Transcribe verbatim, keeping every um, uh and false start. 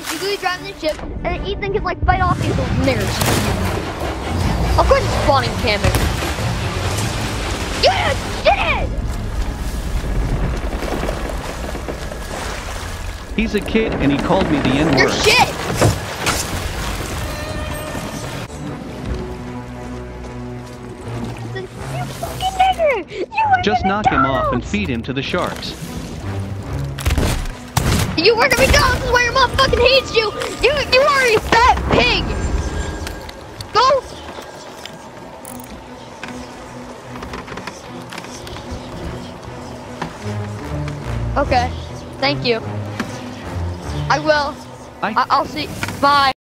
legally driving the ship, and then Ethan can like fight off these little niggers. Of course it's spawning camping. Yeah, shit! He's a kid and he called me the N-word. You're shit! You fucking nigger! You work Just at knock him off and McDonald's! feed him to the sharks. You work at McDonald's, this is why your mom fucking hates you! You you are a fat pig! Go! Okay, thank you. I will. I I I'll see. Bye.